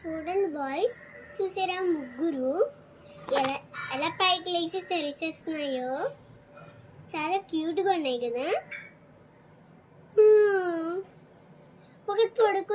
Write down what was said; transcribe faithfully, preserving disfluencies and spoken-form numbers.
చూడండి బాయ్స్, చూసారా ముగ్గురు ఎలా ఎలా పైకి లేచి సరిసేస్తున్నాయో. చాలా క్యూట్గా ఉన్నాయి కదా. ఒకటి పడుకో